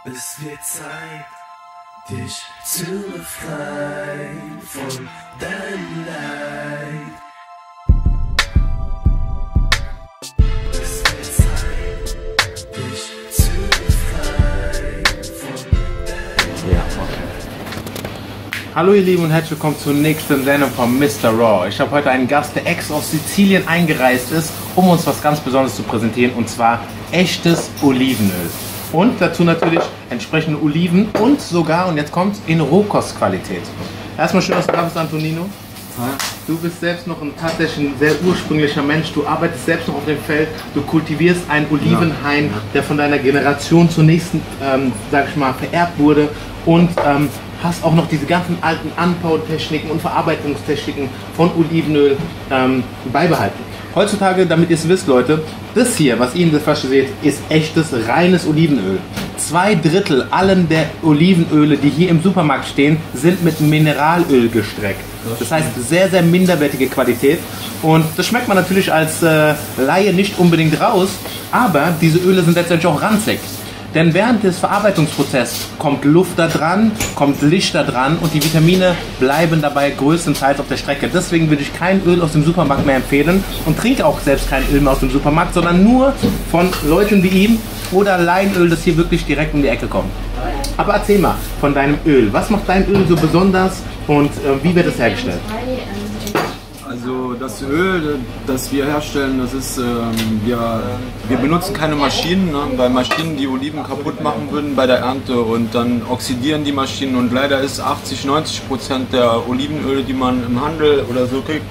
Es wird Zeit, dich zu befreien von deinem Leid. Es wird Zeit, dich zu befreien von deinem Leid. Hallo ihr Lieben und herzlich willkommen zur nächsten Sendung von Mr. Raw. Ich habe heute einen Gast, der extra aus Sizilien eingereist ist, um uns was ganz Besonderes zu präsentieren, und zwar echtes Olivenöl. Und dazu natürlich entsprechende Oliven und sogar, und jetzt kommt's, in Rohkostqualität. Erstmal schön, dass du da bist, Antonino. Du bist selbst noch tatsächlich ein sehr ursprünglicher Mensch. Du arbeitest selbst noch auf dem Feld. Du kultivierst einen Olivenhain, der von deiner Generation zur nächsten, sag ich mal, vererbt wurde. Und hast auch noch diese ganzen alten Anbautechniken und Verarbeitungstechniken von Olivenöl beibehalten. Heutzutage, damit ihr es wisst, Leute, das hier, was ihr in der Flasche seht, ist echtes, reines Olivenöl. 2/3 allen der Olivenöle, die hier im Supermarkt stehen, sind mit Mineralöl gestreckt. Das heißt, sehr, sehr minderwertige Qualität. Und das schmeckt man natürlich als Laie nicht unbedingt raus, aber diese Öle sind letztendlich auch ranzig. Denn während des Verarbeitungsprozesses kommt Luft da dran, kommt Licht da dran und die Vitamine bleiben dabei größtenteils auf der Strecke. Deswegen würde ich kein Öl aus dem Supermarkt mehr empfehlen und trinke auch selbst kein Öl mehr aus dem Supermarkt, sondern nur von Leuten wie ihm oder Leinöl, das hier wirklich direkt um die Ecke kommt. Aber erzähl mal von deinem Öl. Was macht dein Öl so besonders und wie wird es hergestellt? Also das Öl, das wir herstellen, das ist, wir benutzen keine Maschinen, ne? Weil Maschinen die Oliven kaputt machen würden bei der Ernte und dann oxidieren die Maschinen, und leider ist 80–90% der Olivenöle, die man im Handel oder so kriegt,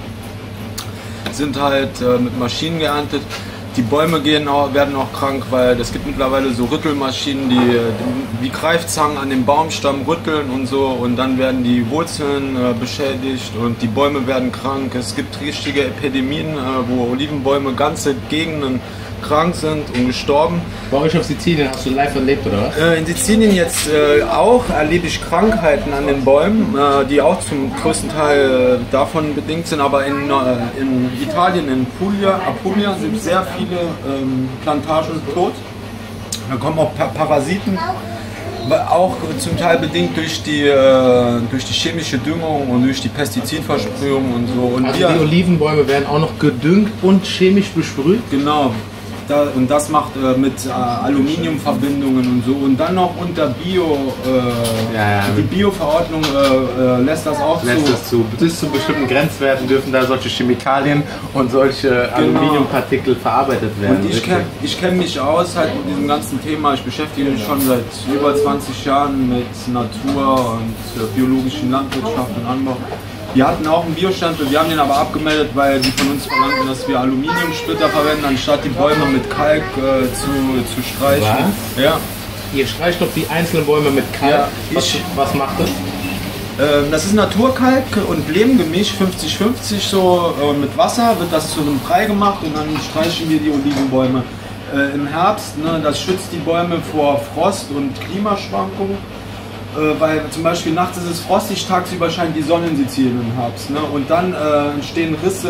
sind halt mit Maschinen geerntet. Die Bäume werden auch krank, weil es gibt mittlerweile so Rüttelmaschinen, die wie Greifzangen an dem Baumstamm rütteln und so, und dann werden die Wurzeln beschädigt und die Bäume werden krank. Es gibt richtige Epidemien, wo Olivenbäume ganze Gegenden krank sind und gestorben. Bei euch auf Sizilien hast du live erlebt, oder was? In Sizilien jetzt auch erlebe ich Krankheiten an den Bäumen, die auch zum größten Teil davon bedingt sind, aber in Italien, in Apulia sind sehr viele Plantagen tot. Da kommen auch Parasiten, auch zum Teil bedingt durch die chemische Düngung und durch die Pestizidversprühung und so. Und also die Olivenbäume werden auch noch gedüngt und chemisch besprüht? Genau. Und das macht mit Aluminiumverbindungen und so, und dann noch unter Bio, die Bio-Verordnung lässt das auch zu. Bis zu bestimmten Grenzwerten dürfen da solche Chemikalien und solche Aluminiumpartikel verarbeitet werden. Und ich kenn mich aus halt mit diesem ganzen Thema. Ich beschäftige mich schon seit über 20 Jahren mit Natur und biologischen Landwirtschaft und Anbau. Wir hatten auch einen Biostempel, wir haben den aber abgemeldet, weil die von uns verlangten, dass wir Aluminiumsplitter verwenden, anstatt die Bäume mit Kalk zu streichen. Ja. Ihr streicht doch die einzelnen Bäume mit Kalk. Ja, was macht das? Das ist Naturkalk und Lehmgemisch, 50-50 so, mit Wasser wird das zu einem Brei gemacht, und dann streichen wir die Olivenbäume. Im Herbst, ne, das schützt die Bäume vor Frost und Klimaschwankungen. Weil zum Beispiel nachts ist es frostig, tagsüber scheint die Sonne in Sizilien im Herbst. Ne? Und dann entstehen Risse,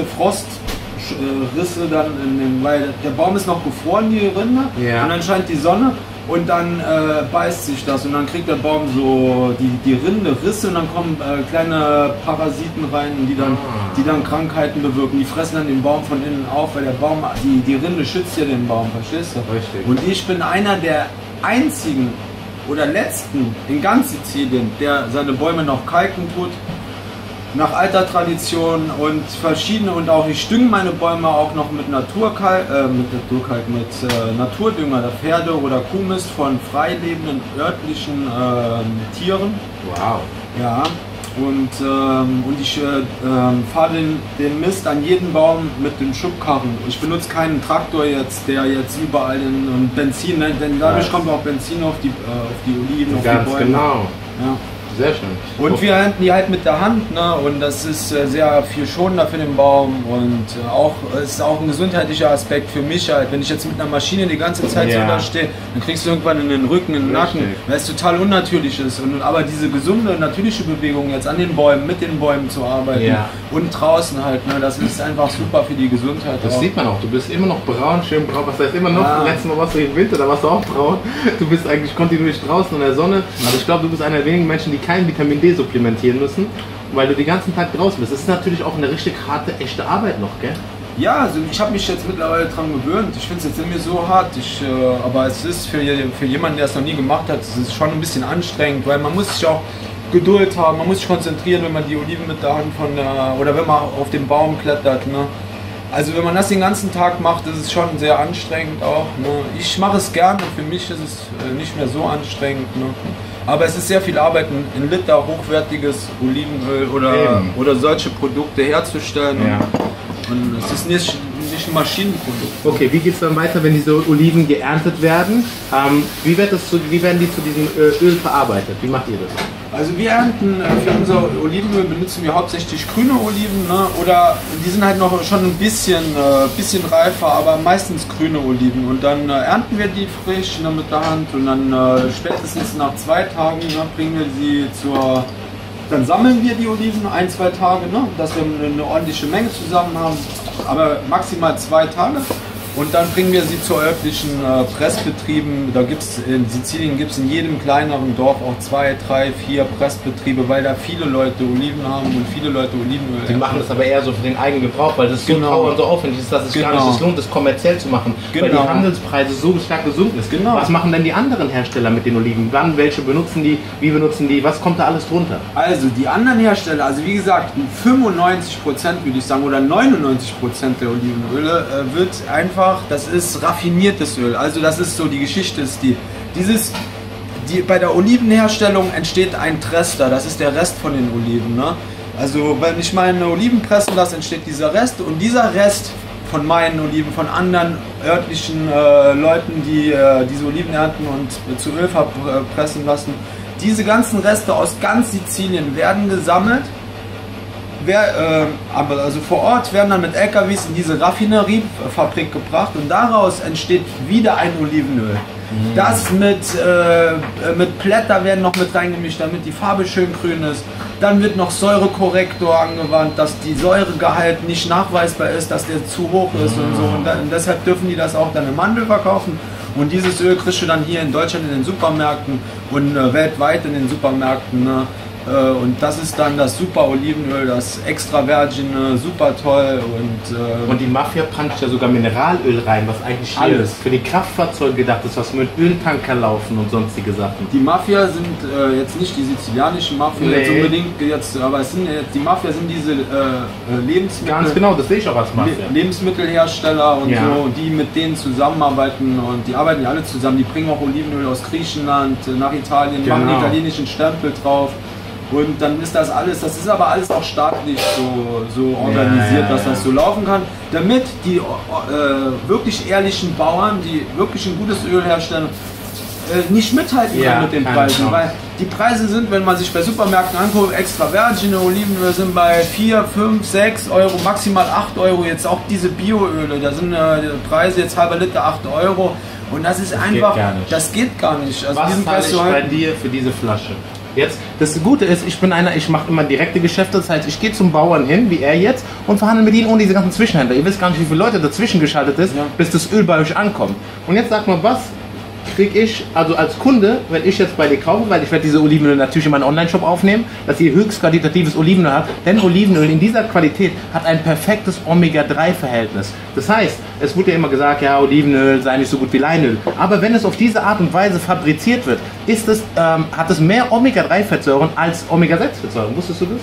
Frostrisse dann, weil der Baum ist noch gefroren, die Rinde, und dann scheint die Sonne und dann beißt sich das, und dann kriegt der Baum so die Rinde Risse, und dann kommen kleine Parasiten rein, die dann Krankheiten bewirken. Die fressen dann den Baum von innen auf, weil der Baum, die Rinde schützt ja den Baum, verstehst du? Richtig. Und ich bin einer der einzigen oder letzten in ganz Sizilien, der seine Bäume noch kalken tut, nach alter Tradition und verschiedene, und auch ich dünge meine Bäume auch noch mit Naturdünger, der Pferde- oder Kuhmist von freilebenden örtlichen Tieren. Wow. Ja. Und ich fahre den Mist an jeden Baum mit den Schubkarren. Ich benutze keinen Traktor jetzt, der jetzt überall Benzin, denn dadurch kommt auch Benzin auf die Oliven, auf die Bäume. Ganz genau. Ja. Sehr schön. Und wir ernten die halt mit der Hand, ne? Und das ist sehr viel schonender für den Baum und es ist auch ein gesundheitlicher Aspekt für mich halt. Wenn ich jetzt mit einer Maschine die ganze Zeit so da stehe, dann kriegst du irgendwann in den Rücken, in den Nacken, weil es total unnatürlich ist. Aber diese gesunde, natürliche Bewegung jetzt an den Bäumen, mit den Bäumen zu arbeiten und draußen halt, ne? Das ist einfach super für die Gesundheit. Das sieht man auch, du bist immer noch braun, schön braun, was heißt immer noch, letztes Mal warst du im Winter, da warst du auch braun. Du bist eigentlich kontinuierlich draußen in der Sonne, aber ich glaube, du bist einer der wenigen Menschen, die kein Vitamin D supplementieren müssen, weil du den ganzen Tag draußen bist. Das ist natürlich auch eine richtig harte, echte Arbeit noch, gell? Ja, also ich habe mich jetzt mittlerweile dran gewöhnt. Ich finde es jetzt nicht mehr so hart, aber es ist für jemanden, der es noch nie gemacht hat, es ist schon ein bisschen anstrengend, weil man muss sich auch Geduld haben, man muss sich konzentrieren, wenn man die Oliven mit der Hand oder wenn man auf den Baum klettert, ne? Also wenn man das den ganzen Tag macht, ist es schon sehr anstrengend auch, ne? Ich mache es gerne, für mich ist es nicht mehr so anstrengend, ne? Aber es ist sehr viel Arbeit, ein Liter hochwertiges Olivenöl oder solche Produkte herzustellen. Und es ist nicht ein Maschinenprodukt. Okay, wie geht es dann weiter, wenn diese Oliven geerntet werden? Wie werden die zu diesem Öl verarbeitet? Wie macht ihr das? Also wir ernten, für unser Olivenöl benutzen wir hauptsächlich grüne Oliven, ne? Oder die sind halt noch schon ein bisschen reifer, aber meistens grüne Oliven. Und dann ernten wir die frisch, ne, mit der Hand und dann spätestens nach 2 Tagen, ne, bringen wir sie dann sammeln wir die Oliven 1-2 Tage, ne, dass wir eine ordentliche Menge zusammen haben, aber maximal 2 Tage. Und dann bringen wir sie zu örtlichen Pressbetrieben. In Sizilien gibt es in jedem kleineren Dorf auch 2, 3, 4 Pressbetriebe, weil da viele Leute Oliven haben und viele Leute Olivenöl. Die machen das aber eher so für den eigenen Gebrauch, weil das so teuer und so aufwendig ist, dass es gar nicht lohnt, das kommerziell zu machen, weil die Handelspreise so stark gesunken ist. Was machen denn die anderen Hersteller mit den Oliven? Welche benutzen die? Wie benutzen die? Was kommt da alles drunter? Also die anderen Hersteller, also wie gesagt, 95% würde ich sagen oder 99% der Olivenöle wird einfach, das ist raffiniertes Öl. Also das ist so, die Geschichte ist bei der Olivenherstellung entsteht ein Trester, das ist der Rest von den Oliven, ne? Also wenn ich meine Oliven pressen lasse, entsteht dieser Rest und dieser Rest von meinen Oliven, von anderen örtlichen Leuten, die diese Oliven ernten und zu Öl pressen lassen, diese ganzen Reste aus ganz Sizilien werden gesammelt. Also vor Ort werden dann mit LKWs in diese Raffineriefabrik gebracht und daraus entsteht wieder ein Olivenöl. Das mit Blätter werden noch mit reingemischt, damit die Farbe schön grün ist. Dann wird noch Säurekorrektor angewandt, dass die Säuregehalt nicht nachweisbar ist, dass der zu hoch ist und so. Und deshalb dürfen die das auch dann im Handel verkaufen. Und dieses Öl kriegst du dann hier in Deutschland in den Supermärkten und weltweit in den Supermärkten. Ne? Und das ist dann das super Olivenöl, das extra virgin, super toll. Und die Mafia puncht ja sogar Mineralöl rein, was eigentlich alles für die Kraftfahrzeuge gedacht ist, was mit Öltanker laufen und sonstige Sachen. Die Mafia sind jetzt nicht die sizilianische Mafia jetzt unbedingt, aber die Mafia sind diese Lebensmittel. Ganz genau, das sehe ich auch als Mafia. Lebensmittelhersteller und so, die mit denen zusammenarbeiten und die arbeiten ja alle zusammen. Die bringen auch Olivenöl aus Griechenland nach Italien, machen den italienischen Stempel drauf. Und dann ist das ist aber alles auch staatlich so organisiert, dass das so laufen kann, damit die wirklich ehrlichen Bauern, die wirklich ein gutes Öl herstellen, nicht mithalten können mit den Preisen. Weil die Preise sind, wenn man sich bei Supermärkten anguckt, extra virgin Olivenöl sind bei 4, 5, 6 Euro, maximal 8 Euro. Jetzt auch diese Bioöle, da sind Preise jetzt halber Liter 8 Euro. Und das ist einfach, das geht gar nicht. Also was zahle ich bei dir für diese Flasche? Jetzt, das Gute ist, ich mache immer direkte Geschäfte, das heißt, ich gehe zum Bauern hin, wie er jetzt, und verhandle mit ihnen ohne diese ganzen Zwischenhändler. Ihr wisst gar nicht, wie viele Leute dazwischen geschaltet ist, bis das Öl bei euch ankommt. Und jetzt sag mal, was kriege ich, also als Kunde, wenn ich jetzt bei dir kaufe, weil ich werde diese Olivenöl natürlich in meinen Online-Shop aufnehmen, dass ihr höchst qualitatives Olivenöl habt, denn Olivenöl in dieser Qualität hat ein perfektes Omega-3-Verhältnis. Das heißt, es wurde ja immer gesagt, ja, Olivenöl sei nicht so gut wie Leinöl, aber wenn es auf diese Art und Weise fabriziert wird, hat es mehr Omega-3-Fettsäuren als Omega-6-Fettsäuren. Wusstest du das?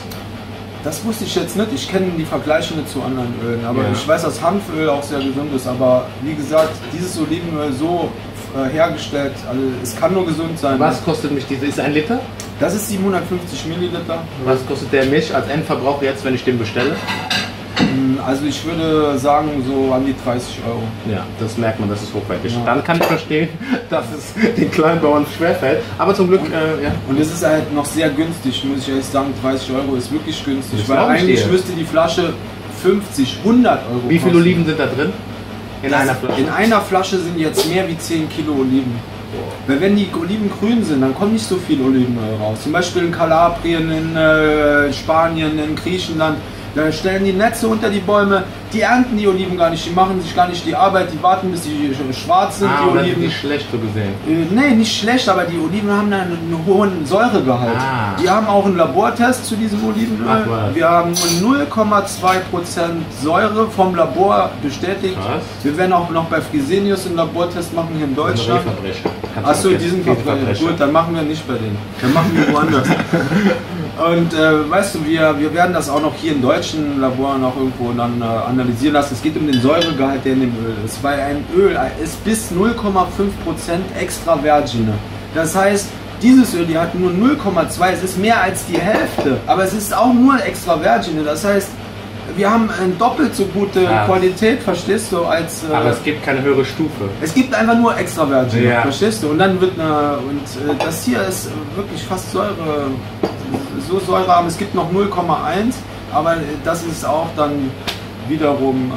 Das wusste ich jetzt nicht, ich kenne die Vergleiche nicht zu anderen Ölen, aber ich weiß, dass Hanföl auch sehr gesund ist, aber wie gesagt, dieses Olivenöl so hergestellt, also es kann nur gesund sein. Was kostet mich diese? Ist 1 Liter? Das ist 750 Milliliter. Was kostet der mich als Endverbraucher jetzt, wenn ich den bestelle? also ich würde sagen, so an die 30 Euro. Ja, das merkt man, das ist hochwertig. Ja. Dann kann ich verstehen, dass es den Kleinbauern schwerfällt. Aber zum Glück, ja. Und es ist halt noch sehr günstig, muss ich ehrlich sagen. 30 Euro ist wirklich günstig, Das weil glaub ich eigentlich dir. müsste die Flasche 50, 100 Euro Wie viele kosten. Oliven sind da drin? In einer Flasche? In einer Flasche sind jetzt mehr wie 10 Kilo Oliven. Weil wenn die Oliven grün sind, dann kommt nicht so viel Olivenöl raus. Zum Beispiel in Kalabrien, in Spanien, in Griechenland. Da stellen die Netze unter die Bäume, die ernten die Oliven gar nicht, die machen sich gar nicht die Arbeit, die warten bis die schwarz sind, die und dann Oliven. sind die schlecht so gesehen. Nee, nicht schlecht, aber die Oliven haben dann einen hohen Säuregehalt. Ah. Die haben auch einen Labortest zu diesem Olivenöl. Ach was. Wir haben 0,2% Säure vom Labor bestätigt. Krass. Wir werden auch noch bei Fresenius einen Labortest machen hier in Deutschland. Achso, diesen Verbrecher. Gut, dann machen wir nicht bei denen. Dann machen wir woanders. Und weißt du, wir werden das auch noch hier in deutschen Laboren auch irgendwo dann analysieren lassen. Es geht um den Säuregehalt, der in dem Öl ist. Weil ein Öl ist bis 0,5% extra virgine. Das heißt, dieses Öl, die hat nur 0,2, es ist mehr als die Hälfte, aber es ist auch nur extra virgine. Das heißt, wir haben eine doppelt so gute Qualität, verstehst du, als... Aber es gibt keine höhere Stufe. Es gibt einfach nur extra virgine, Ja. verstehst du? Und dann wird das hier ist wirklich fast Säure, so säurearm. Es gibt noch 0,1, aber das ist auch dann wiederum,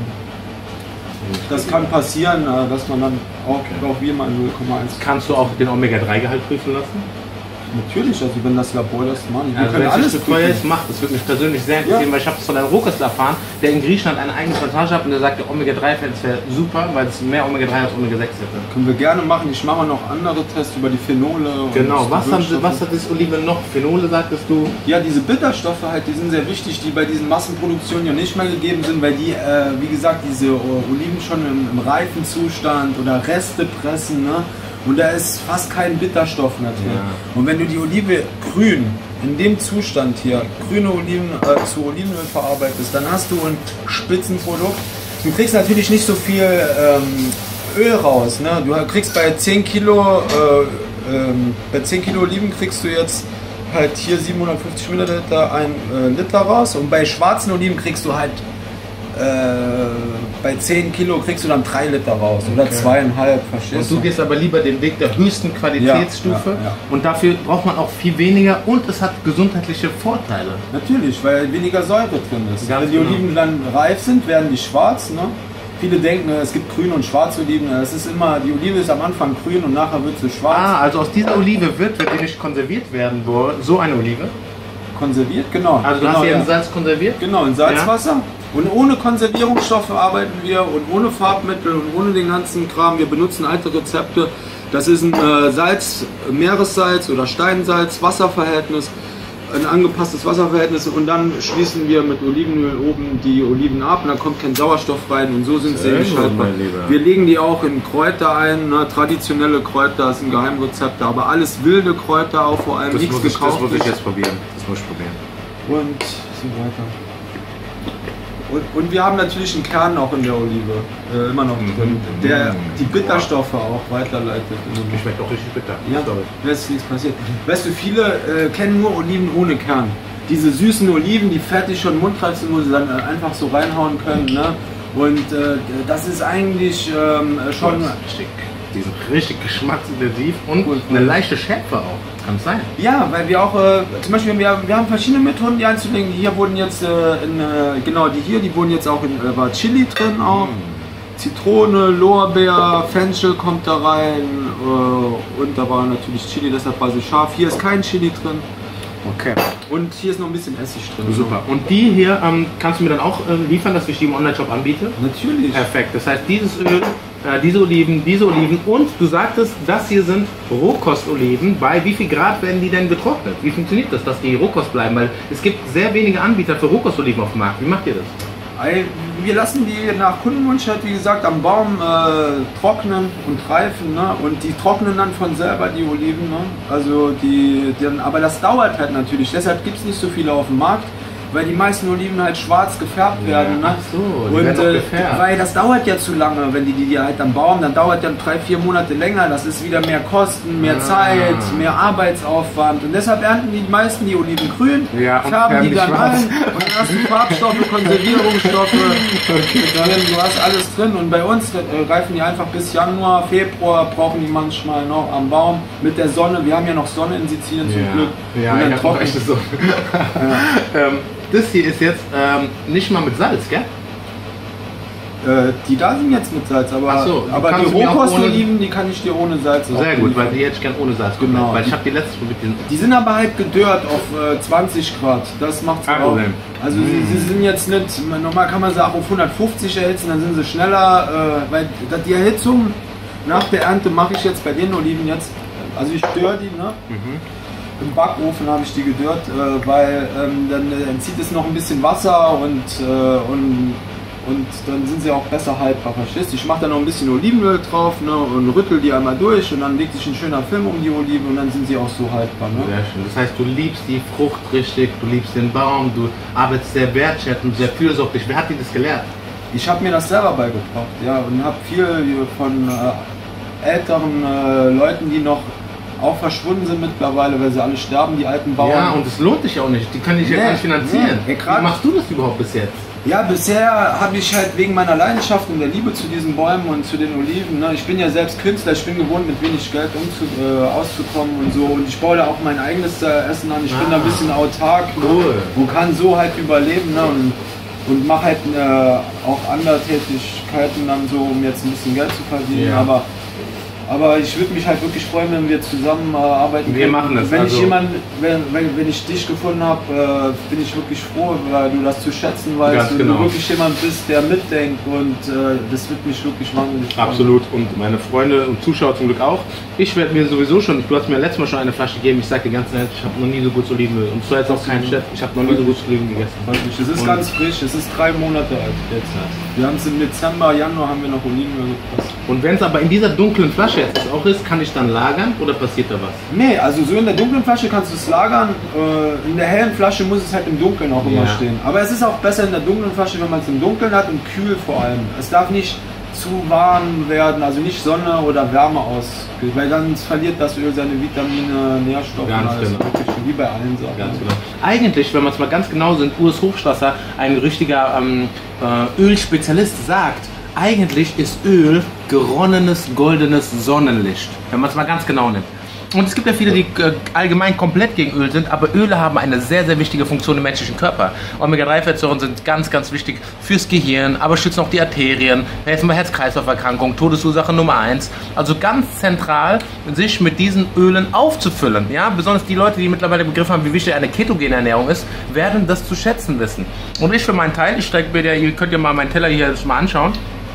das kann passieren, dass man dann auch wie mal 0,1. Kannst du auch den Omega-3-Gehalt prüfen lassen? Natürlich, also wenn das Labor das macht, wir Also können wenn es alles nicht so teuer prüfen. ist, macht. Das würde mich persönlich sehr interessieren, Ja. weil ich habe es von einem Rohköstler erfahren, der in Griechenland eine eigene Plantage hat und der sagte, Omega-3-Fett wäre super, weil es mehr Omega-3 als Omega-6 hätte. Können wir gerne machen. Ich mache noch andere Tests über die Phenole. Und Genau, die was Wirkstoffe. hat das Oliven noch? Phenole, sagtest du? Ja, diese Bitterstoffe halt, die sind sehr wichtig, die bei diesen Massenproduktionen ja nicht mehr gegeben sind, weil die, wie gesagt, diese Oliven schon im reifen Zustand oder Reste pressen, ne? Und da ist fast kein Bitterstoff mehr drin. Ja. Und wenn du die Olive grün, in dem Zustand hier, grüne Oliven zu Olivenöl verarbeitest, dann hast du ein Spitzenprodukt. Du kriegst natürlich nicht so viel Öl raus, ne? Du kriegst bei 10 Kilo, bei 10 Kilo Oliven kriegst du jetzt halt hier 750 Milliliter, 1 Liter raus, und bei schwarzen Oliven kriegst du halt bei 10 Kilo kriegst du dann 3 Liter raus oder 2,5, verstehst Und du gehst aber lieber den Weg der höchsten Qualitätsstufe Ja. und dafür braucht man auch viel weniger und es hat gesundheitliche Vorteile. Natürlich, weil weniger Säure drin ist. Ganz Wenn die genau. Oliven dann reif sind, werden die schwarz. Ne? Viele denken, es gibt grüne und schwarze Oliven. Es ist immer, die Olive ist am Anfang grün und nachher wird sie schwarz. Also aus dieser Olive wird die nicht konserviert werden, so eine Olive. Konserviert, genau. Also du genau, hast sie ja. in Salz konserviert? Genau, in Salzwasser. Und ohne Konservierungsstoffe arbeiten wir und ohne Farbmittel und ohne den ganzen Kram. Wir benutzen alte Rezepte. Das ist ein Meeressalz oder Steinsalz-Wasserverhältnis, ein angepasstes Wasserverhältnis, und dann schließen wir mit Olivenöl oben die Oliven ab und da kommt kein Sauerstoff rein und so sind sie Sehr nicht gut, haltbar. mein Lieber. Wir legen die auch in Kräuter ein, ne? Traditionelle Kräuter, das sind Geheimrezepte, aber alles wilde Kräuter, auch vor allem nichts Das gekauft. muss ich jetzt probieren. Das muss ich probieren. Und so weiter. Und wir haben natürlich einen Kern auch in der Olive, immer noch drin, der die Bitterstoffe auch weiterleitet. Die schmeckt auch richtig bitter. Ja, da ist nichts passiert. Weißt du, viele kennen nur Oliven ohne Kern. Diese süßen Oliven, die fertig schon mundreif sind, wo sie dann einfach so reinhauen können. Ne? Und das ist eigentlich schon... Die sind richtig geschmacksintensiv und Cool. eine leichte Schärfe auch. Kann es sein? Ja, weil wir auch, zum Beispiel, wir haben verschiedene Methoden, die einzulegen. Hier wurden jetzt, genau die wurden jetzt auch war Chili drin auch. Zitrone, Lorbeer, Fenchel kommt da rein und da war natürlich Chili, deshalb war sie scharf. Hier ist kein Chili drin Okay. und hier ist noch ein bisschen Essig drin. Super. Und die hier kannst du mir dann auch liefern, dass ich die im Online-Shop anbiete? Natürlich. Perfekt. Das heißt, dieses Öl, diese Oliven und du sagtest, das hier sind Rohkostoliven. Bei wie viel Grad werden die denn getrocknet? Wie funktioniert das, dass die Rohkost bleiben? Weil es gibt sehr wenige Anbieter für Rohkostoliven auf dem Markt. Wie macht ihr das? Wir lassen die nach Kundenwunsch halt, wie gesagt, am Baum trocknen und reifen, ne? Und die trocknen dann von selber, die Oliven. Ne? Also aber das dauert halt natürlich, deshalb gibt es nicht so viele auf dem Markt. weil die meisten Oliven halt schwarz gefärbt werden. Ne? Ach so, die und werden auch gefärbt. weil das dauert ja zu lange, wenn die halt am Baum, dann dauert ja 3-4 Monate länger. Das ist wieder mehr Kosten, mehr Zeit, mehr Arbeitsaufwand. Und deshalb ernten die meisten die Oliven grün, Ja, und färben die dann schwarz. ein und dann hast du Farbstoffe, Konservierungsstoffe, drin, du hast alles drin. Und bei uns reifen die einfach bis Januar, Februar, brauchen die manchmal noch am Baum mit der Sonne. Wir haben ja noch Sonne in Sizilien zum Glück. Ja, und dann ich hab auch echt so. Das hier ist jetzt nicht mal mit Salz, gell? Die da sind jetzt mit Salz, aber, Ach so, aber die kannst du mir auch Rohkostoliven, die kann ich dir ohne Salz Sehr gut, weil die hätte ich gern ohne Salz Genau. gemacht, weil ich habe die letzte mit den Die sind aber halt gedörrt auf 20 Grad, das macht's Kein auch. Problem. Also sie sind jetzt nicht, normal kann man sie auch auf 150 erhitzen, dann sind sie schneller, weil die Erhitzung nach der Ernte mache ich jetzt bei den Oliven jetzt, also ich dörr die, ne? Im Backofen habe ich die gedörrt, weil dann entzieht es noch ein bisschen Wasser und dann sind sie auch besser haltbar, verstehst du? Ich mache da noch ein bisschen Olivenöl drauf, ne, und rüttel die einmal durch und dann legt sich ein schöner Film um die Oliven und dann sind sie auch so haltbar. Ne? Sehr schön. Das heißt, du liebst die Frucht richtig, du liebst den Baum, du arbeitest sehr wertschätzend, sehr fürsorglich. Wer hat dir das gelehrt? Ich habe mir das selber beigebracht, ja, und habe viel von älteren Leuten, die noch auch verschwunden sind mittlerweile, weil sie alle sterben, die alten Bauern. Ja, und es lohnt dich auch nicht. Die können dich ja Nee, gar nicht finanzieren. nee, Wie machst du das überhaupt bis jetzt? Ja, bisher habe ich halt wegen meiner Leidenschaft und der Liebe zu diesen Bäumen und zu den Oliven, ne, ich bin ja selbst Künstler, ich bin gewohnt mit wenig Geld auszukommen und so, und ich baue da auch mein eigenes Essen an, ich bin da ein bisschen autark, Cool. und kann so halt überleben, ne, und mache halt auch andere Tätigkeiten dann so, um jetzt ein bisschen Geld zu verdienen, Ja. aber ich würde mich halt wirklich freuen, wenn wir zusammen arbeiten Wir können. machen das, Wenn also- wenn ich dich gefunden habe, bin ich wirklich froh, weil du das zu schätzen weißt, Ganz und genau. du wirklich jemand bist, der mitdenkt, und das wird mich wirklich wahnsinnig freuen. Absolut, und meine Freunde und Zuschauer zum Glück auch. Ich werde mir sowieso schon, du hast mir letztes Mal schon eine Flasche gegeben, ich sage dir ganz ehrlich, ich habe noch nie so gutes Olivenöl. Und zwar jetzt auch kein Chef, ich habe noch nie so gutes Oliven gegessen. Es ist Und- ganz frisch, es ist 3 Monate alt jetzt. Wir haben es im Dezember, Januar haben wir noch Olivenöl gepresst. Und wenn es aber in dieser dunklen Flasche jetzt auch ist, kann ich dann lagern oder passiert da was? Nee, also so in der dunklen Flasche kannst du es lagern, in der hellen Flasche muss es halt im Dunkeln auch immer Ja. stehen. Aber es ist auch besser in der dunklen Flasche, wenn man es im Dunkeln hat, und kühl vor allem. Es darf nicht zu warm werden, also nicht Sonne oder Wärme auskühlt, weil dann verliert das Öl seine Vitamine, Nährstoffe Ganz und alles. genau. Wirklich, wie bei allen Sachen. Ganz genau. Eigentlich, wenn man es mal ganz genau sind, Urs Hochstrasser, ein richtiger Ölspezialist, sagt, eigentlich ist Öl geronnenes, goldenes Sonnenlicht, wenn man es mal ganz genau nimmt. Und es gibt ja viele, die allgemein komplett gegen Öl sind, aber Öle haben eine sehr, sehr wichtige Funktion im menschlichen Körper. Omega-3-Fettsäuren sind ganz, ganz wichtig fürs Gehirn, aber schützen auch die Arterien, helfen bei Herz-Kreislauf-Erkrankungen, Todesursache Nummer 1. Also ganz zentral, sich mit diesen Ölen aufzufüllen. Ja? Besonders die Leute, die mittlerweile begriffen haben, wie wichtig eine ketogene Ernährung ist, werden das zu schätzen wissen. Und ich für meinen Teil, ihr könnt ja mal meinen Teller hier mal anschauen.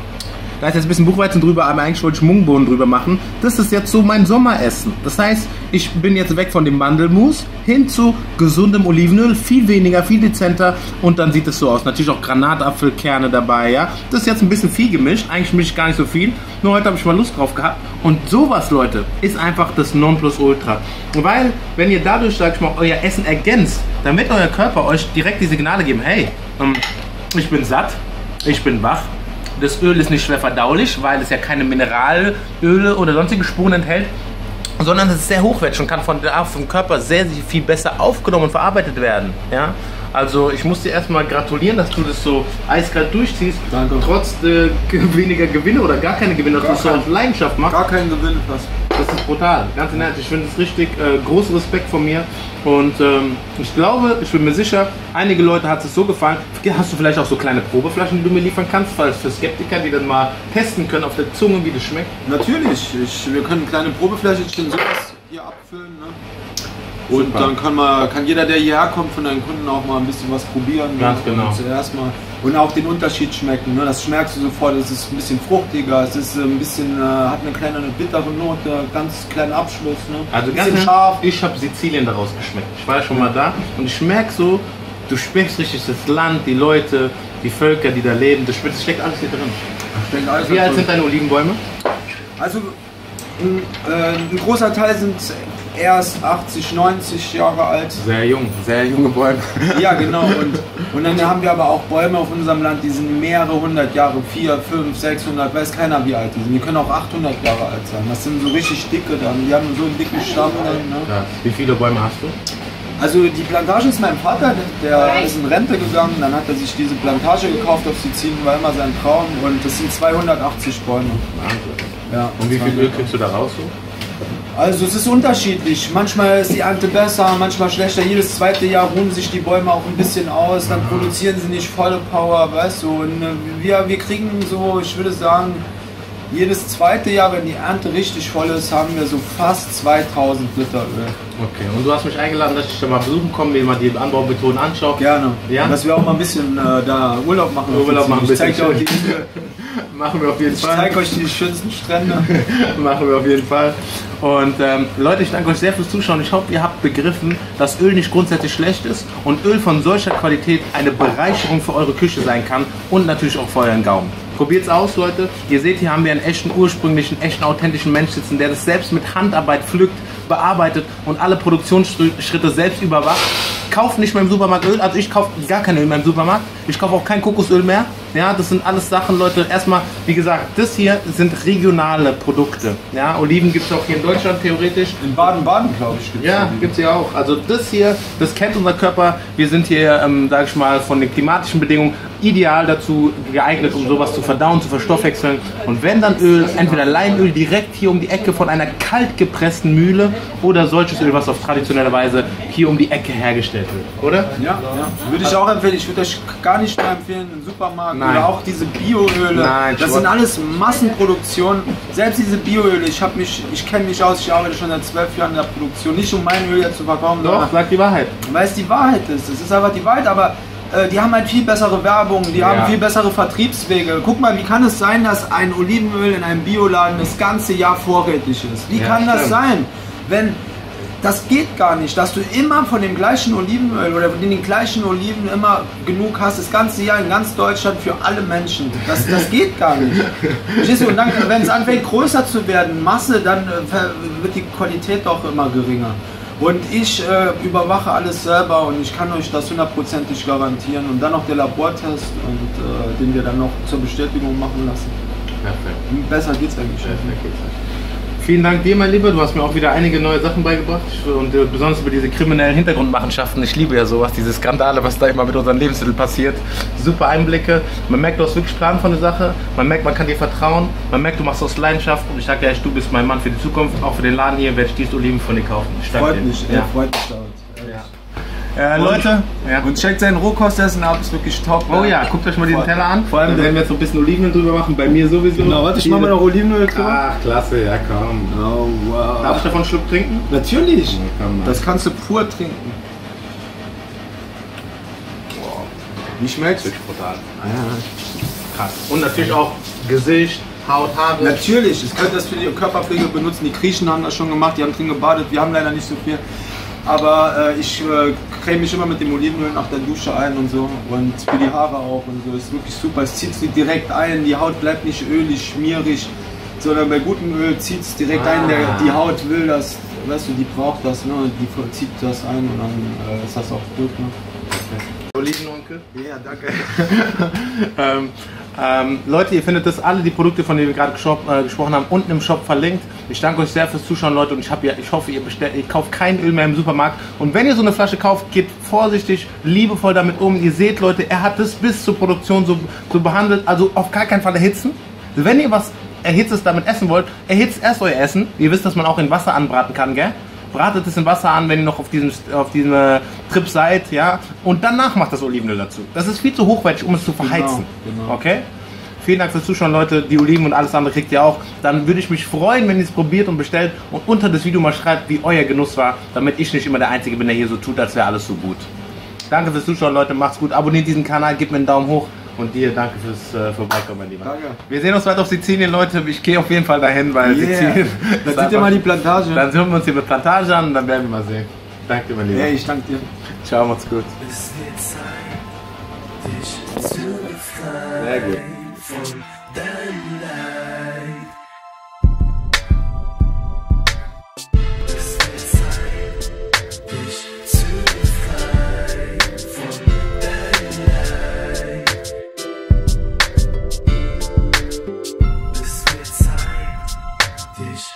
Da ist jetzt ein bisschen Buchweizen drüber, aber eigentlich wollte ich Mungbohnen drüber machen. Das ist jetzt so mein Sommeressen. Das heißt, ich bin jetzt weg von dem Mandelmus hin zu gesundem Olivenöl, viel weniger, viel dezenter, und dann sieht es so aus. Natürlich auch Granatapfelkerne dabei, ja. Das ist jetzt ein bisschen viel gemischt, eigentlich mische ich gar nicht so viel, nur heute habe ich mal Lust drauf gehabt. Und sowas, Leute, ist einfach das Nonplusultra. Weil, wenn ihr dadurch, sag ich mal, euer Essen ergänzt, dann wird euer Körper euch direkt die Signale geben, hey, ich bin satt, ich bin wach. Das Öl ist nicht schwer verdaulich, weil es ja keine Mineralöle oder sonstige Spuren enthält, sondern es ist sehr hochwertig und kann vom Körper sehr, sehr viel besser aufgenommen und verarbeitet werden. Ja? Also ich muss dir erstmal gratulieren, dass du das so eiskalt durchziehst, Danke. trotz weniger Gewinne oder gar keine Gewinne, dass du es so aus Leidenschaft machst. Gar keinen Gewinn fast. Das ist brutal, ganz im Ernst. Ich finde es richtig, großen Respekt von mir. Und ich glaube, ich bin mir sicher, einige Leute hat es so gefallen. Hast du vielleicht auch so kleine Probeflaschen, die du mir liefern kannst, falls für Skeptiker, die dann mal testen können auf der Zunge, wie das schmeckt? Natürlich, wir können kleine Probefläschchen sowas hier abfüllen. Ne? Und Super. dann kann jeder, der hierher kommt, von deinen Kunden auch mal ein bisschen was probieren. Ganz ne? genau. Und zuerst mal und auch den Unterschied schmecken. Ne? Das schmerkst du sofort. Es ist ein bisschen fruchtiger, es ist ein bisschen, hat eine kleine bittere Note, ganz kleinen Abschluss. Ne? Also ein ganz bisschen scharf. Ich habe Sizilien daraus geschmeckt. Ich war ja schon mal da und ich merke so, du schmeckst richtig das Land, die Leute, die Völker, die da leben. Das steckt alles hier drin. Ich denke, alles Wie alt davon. sind deine Olivenbäume? Also ein großer Teil sind erst 80, 90 Jahre alt. Sehr junge Bäume. Ja, genau. Und dann haben wir aber auch Bäume auf unserem Land, die sind mehrere hundert Jahre, 400, 500, 600, weiß keiner wie alt die sind. Die können auch 800 Jahre alt sein. Das sind so richtig dicke dann. Die haben so einen dicken Stamm dann. Ne? Ja. Wie viele Bäume hast du? Also die Plantage ist mein Vater, der ist in Rente gegangen, dann hat er sich diese Plantage gekauft auf Sizilien, war immer sein Traum und das sind 280 Bäume. Ja, und wie viel Öl kriegst du da raus so? Also es ist unterschiedlich, manchmal ist die Ernte besser, manchmal schlechter, jedes zweite Jahr ruhen sich die Bäume auch ein bisschen aus, dann produzieren sie nicht volle Power, weißt du, und wir kriegen so, ich würde sagen, jedes zweite Jahr, wenn die Ernte richtig voll ist, haben wir so fast 2000 Liter Öl. Okay, und du hast mich eingeladen, dass ich da mal besuchen komme, mir mal die Anbaumethoden anschaue. Gerne. Ja? Dass wir auch mal ein bisschen da Urlaub machen. Ich zeig dir auch die machen wir auf jeden Fall. Ich zeige euch die schönsten Strände. Machen wir auf jeden Fall. Und Leute, ich danke euch sehr fürs Zuschauen. Ich hoffe, ihr habt begriffen, dass Öl nicht grundsätzlich schlecht ist und Öl von solcher Qualität eine Bereicherung für eure Küche sein kann und natürlich auch für euren Gaumen. Probiert's aus, Leute. Ihr seht, hier haben wir einen echten, ursprünglichen, echten, authentischen Mensch sitzen, der das selbst mit Handarbeit pflückt, bearbeitet und alle Produktionsschritte selbst überwacht. Kauft nicht mehr im Supermarkt Öl, also ich kaufe gar kein Öl mehr im Supermarkt. Ich kaufe auch kein Kokosöl mehr. Ja, das sind alles Sachen, Leute. Erstmal, wie gesagt, das hier sind regionale Produkte. Ja, Oliven gibt es auch hier in Deutschland theoretisch. In Baden-Baden, glaube ich, gibt's ja, gibt es ja auch. Also das hier, das kennt unser Körper. Wir sind hier, sage ich mal, von den klimatischen Bedingungen ideal dazu geeignet, um sowas zu verdauen, zu verstoffwechseln. Und wenn dann Öl, entweder Leinöl direkt hier um die Ecke von einer kalt gepressten Mühle oder solches Öl, was auf traditionelle Weise hier um die Ecke hergestellt wird, oder? Ja, ja. Würde ich auch empfehlen. Ich würde euch gar nicht mehr empfehlen im Supermarkt. Nein. Oder auch diese Bioöle. Nein, das sind alles Massenproduktionen. Selbst diese Bioöle, ich kenne mich aus, ich arbeite schon seit 12 Jahren in der Produktion. Nicht um mein Öl jetzt zu verkaufen, doch, sag die Wahrheit. Weil es die Wahrheit ist. Es ist einfach die Wahrheit, aber die haben halt viel bessere Werbung, die haben viel bessere Vertriebswege. Guck mal, wie kann es sein, dass ein Olivenöl in einem Bioladen das ganze Jahr vorrätig ist? Wie kann das sein? Das geht gar nicht, dass du immer von dem gleichen Olivenöl oder von den gleichen Oliven immer genug hast, das ganze Jahr in ganz Deutschland für alle Menschen. Das geht gar nicht. Verstehst du? Und dann, wenn es anfängt größer zu werden, Masse, dann wird die Qualität doch immer geringer. Und ich überwache alles selber und ich kann euch das 100%ig garantieren. Und dann noch der Labortest, und, den wir dann noch zur Bestätigung machen lassen. Perfekt. Besser geht's eigentlich nicht. Vielen Dank dir, mein Lieber. Du hast mir auch wieder einige neue Sachen beigebracht und besonders über diese kriminellen Hintergrundmachenschaften. Ich liebe ja sowas, diese Skandale, was da immer mit unseren Lebensmitteln passiert. Super Einblicke. Man merkt, du hast wirklich Plan von der Sache. Man merkt, man kann dir vertrauen. Man merkt, du machst aus Leidenschaft. Und ich sage dir, du bist mein Mann für die Zukunft. Auch für den Laden hier werde ich diese Oliven von dir kaufen. Freut mich, freut mich da. Leute, und checkt seinen Rohkostessen ab, ist wirklich top. Oh ja, guckt euch mal diesen Teller an. Vor allem, wenn wir jetzt so ein bisschen Olivenöl drüber machen, bei mir sowieso. Genau, warte, ich mache mal noch Olivenöl drüber. Ach, klasse, ja komm. Oh, wow. Darf ich davon einen Schluck trinken? Natürlich. Ja, komm, das kannst du pur trinken. Wow. Wie schmeckt's? Wirklich brutal. Krass. Und natürlich auch Gesicht, Haut, Haare. Natürlich, ich könnte das für die Körperpflege benutzen. Die Griechen haben das schon gemacht, die haben drin gebadet. Wir haben leider nicht so viel. Aber ich creme mich immer mit dem Olivenöl nach der Dusche ein und so. Und für die Haare auch und so. Ist wirklich super. Es zieht sie direkt ein. Die Haut bleibt nicht ölig, schmierig. Sondern bei gutem Öl zieht es direkt ein. Die Haut will das, weißt du, die braucht das. Ne? Die zieht das ein und dann ist das auch gut. Ne? Olivenonkel? Ja, danke. Leute, ihr findet das alle, die Produkte, von denen wir gerade gesprochen haben, unten im Shop verlinkt. Ich danke euch sehr fürs Zuschauen, Leute, und ich hoffe, ihr kauft kein Öl mehr im Supermarkt. Und wenn ihr so eine Flasche kauft, geht vorsichtig, liebevoll damit um. Ihr seht, Leute, er hat das bis zur Produktion so behandelt, also auf gar keinen Fall erhitzen. Wenn ihr was Erhitztes damit essen wollt, erhitzt erst euer Essen. Ihr wisst, dass man auch in Wasser anbraten kann, gell? Bratet es in Wasser an, wenn ihr noch auf diesem Trip seid, ja, und danach macht das Olivenöl dazu. Das ist viel zu hochwertig, um es zu verheizen. Genau. Okay? Vielen Dank fürs Zuschauen, Leute. Die Oliven und alles andere kriegt ihr auch. Dann würde ich mich freuen, wenn ihr es probiert und bestellt und unter das Video mal schreibt, wie euer Genuss war, damit ich nicht immer der Einzige bin, der hier so tut, als wäre alles so gut. Danke fürs Zuschauen, Leute. Macht's gut. Abonniert diesen Kanal, gebt mir einen Daumen hoch. Und dir, danke fürs Vorbeikommen, mein Lieber. Danke. Wir sehen uns weiter auf Sizilien, Leute. Ich gehe auf jeden Fall dahin, weil Sizilien... Dann seht ihr mal die Plantage. Dann sehen wir uns hier mit Plantage an und dann werden wir mal sehen. Danke, mein Lieber. Hey, ich danke dir. Ciao, macht's gut. Es wird Zeit, dich zu befreien. Sehr gut. Von deinem Leid. Es wird Zeit. dich